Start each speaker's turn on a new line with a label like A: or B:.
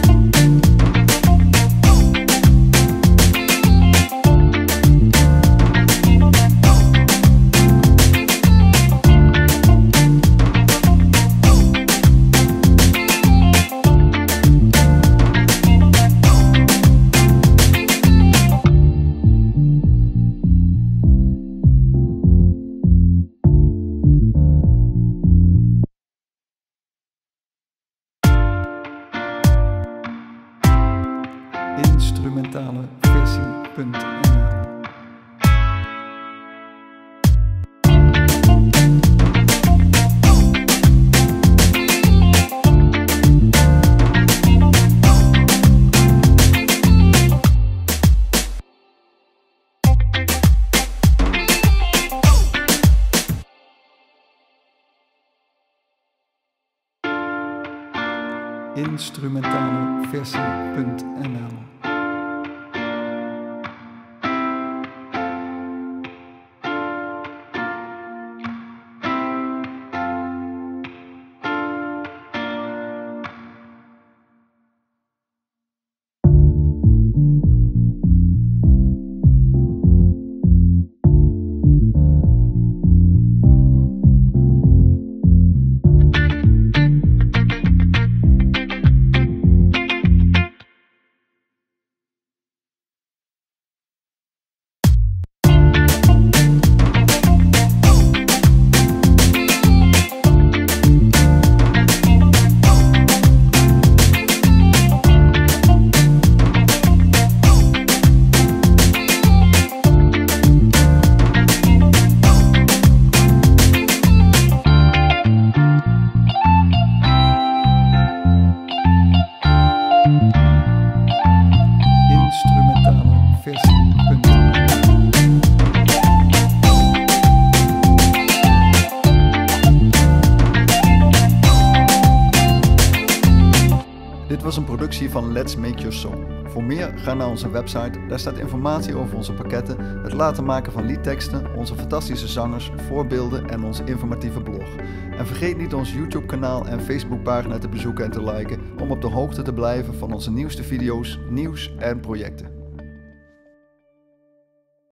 A: instrumentalenversie.nl. instrumentalenversie.nl. Dit was een productie van Let's Make Your Song. Voor meer ga naar onze website, daar staat informatie over onze pakketten, het laten maken van liedteksten, onze fantastische zangers, voorbeelden en onze informatieve blog. En vergeet niet ons YouTube kanaal en Facebook pagina te bezoeken en te liken om op de hoogte te blijven van onze nieuwste video's, nieuws en projecten.